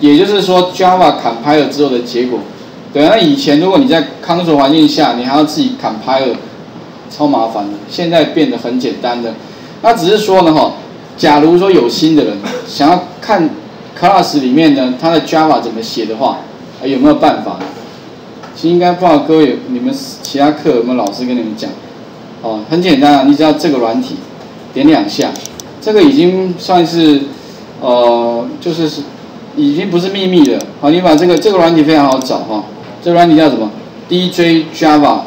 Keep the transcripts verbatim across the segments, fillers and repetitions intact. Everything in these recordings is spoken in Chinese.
也就是说 Java compile 之后的结果。对啊，那以前如果你在 console 环境下，你还要自己 compile， 超麻烦的。现在变得很简单的。那只是说呢，哈，假如说有心的人想要看 class 里面呢，它的 Java 怎么写的话，有没有办法？其实应该不知道各位你们其他课有没有老师跟你们讲？哦，很简单啊，你只要这个软体点两下，这个已经算是呃，就是已经不是秘密了。好，你把这个这个软体非常好找哈。这个软体叫什么 ？D J Java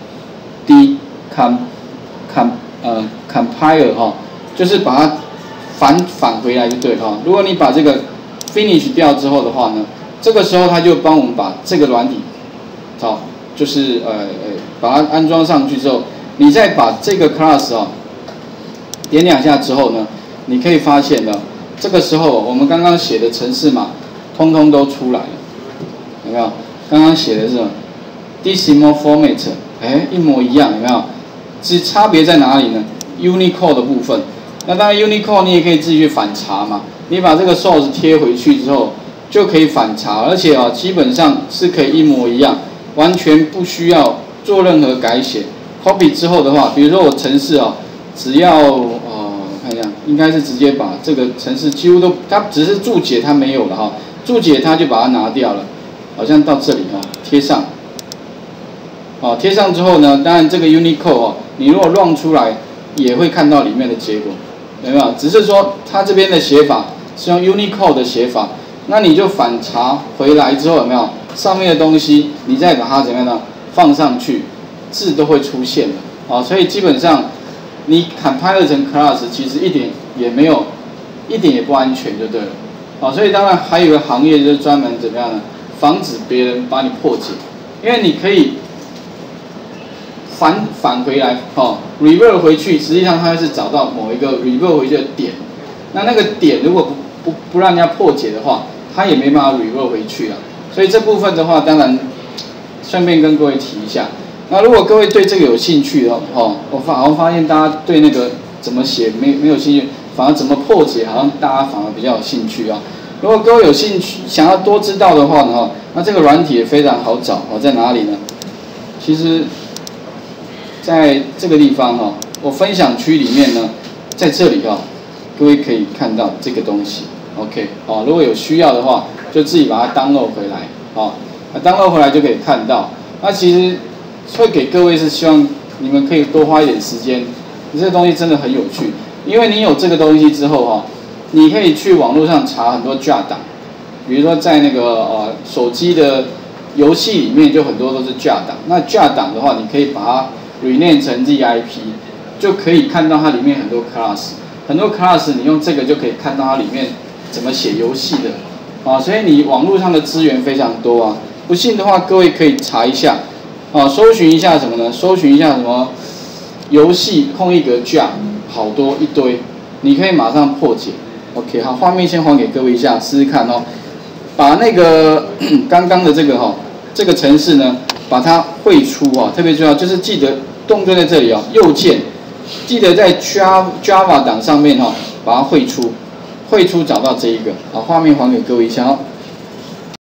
D com com 呃 compile 哈，就是把它返返回来就对哈。如果你把这个 finish 掉之后的话呢，这个时候它就帮我们把这个软体，好，就是呃呃把它安装上去之后，你再把这个 class 啊点两下之后呢，你可以发现呢，这个时候我们刚刚写的程式码通通都出来了，有没有？刚刚写的是什么 decimal format， 哎，一模一样，有没有？只差别在哪里呢 ？Unicode 的部分。那当然 Unicode 你也可以自己去反查嘛。你把这个 source 贴回去之后，就可以反查，而且啊，基本上是可以一模一样，完全不需要做任何改写。Copy 之后的话，比如说我程式啊，只要呃看一下，应该是直接把这个程式几乎都，它只是注解它没有了哈，注解它就把它拿掉了。好像到这里啊，贴上，哦，贴上之后呢，当然这个 Unicode 哦，你如果 run 出来，也会看到里面的结果，有没有？只是说它这边的写法是用 Unicode 的写法，那你就反查回来之后有没有上面的东西，你再把它怎么样呢？放上去，字都会出现的，啊，所以基本上你 compile 成 class 其实一点也没有，一点也不安全就对了，啊，所以当然还有一个行业就是专门怎么样呢？防止别人把你破解，因为你可以返返回来，哦 ，revert 回去，实际上它是找到某一个 revert 回去的点，那那个点如果不不不让人家破解的话，它也没办法 revert 回去了。所以这部分的话，当然顺便跟各位提一下。那如果各位对这个有兴趣的哦，我反而发现大家对那个怎么写没没有兴趣，反而怎么破解好像大家反而比较有兴趣啊。如果各位有兴趣想要多知道的话呢，那这个软体也非常好找哦，在哪里呢？其实，在这个地方哈，我分享区里面呢，在这里哈，各位可以看到这个东西 ，OK， 哦，如果有需要的话，就自己把它 download 回来，哦，那 download 回来就可以看到。那其实会给各位是希望你们可以多花一点时间，这个东西真的很有趣，因为你有这个东西之后哈。你可以去网络上查很多 Jar 档，比如说在那个呃手机的游戏里面就很多都是 Jar 档。那 Jar 档的话，你可以把它 rename 成 Z I P， 就可以看到它里面很多 class， 很多 class 你用这个就可以看到它里面怎么写游戏的，啊，所以你网络上的资源非常多啊。不信的话，各位可以查一下，啊，搜寻一下什么呢？搜寻一下什么游戏空一格 Jar， 好多一堆，你可以马上破解。OK， 好，画面先还给各位一下，试试看哦。把那个刚刚的这个哈、哦，这个程式呢，把它绘出啊、哦，特别重要，就是记得动作在这里哦，右键，记得在 Java Java 档上面哈、哦，把它绘出，绘出找到这一个。好，画面还给各位一下哦。